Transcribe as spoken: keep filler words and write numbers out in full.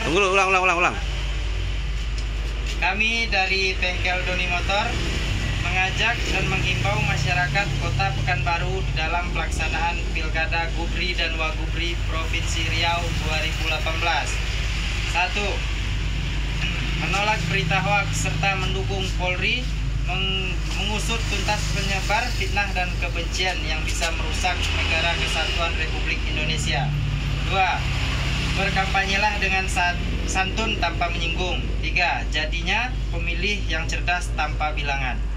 Tunggu, ulang, ulang, ulang, ulang. Kami dari Bengkel Doni Motor mengajak dan menghimbau masyarakat Kota Pekanbaru dalam pelaksanaan Pilkada Gubri dan Wagubri Provinsi Riau dua ribu delapan belas. Satu. Menolak berita hoaks serta mendukung Polri meng mengusut tuntas penyebar fitnah dan kebencian yang bisa merusak negara kesatuan Republik Indonesia. Dua. Berkampanyelah dengan santun tanpa menyinggung. Tiga. Jadinya pemilih yang cerdas tanpa bilangan.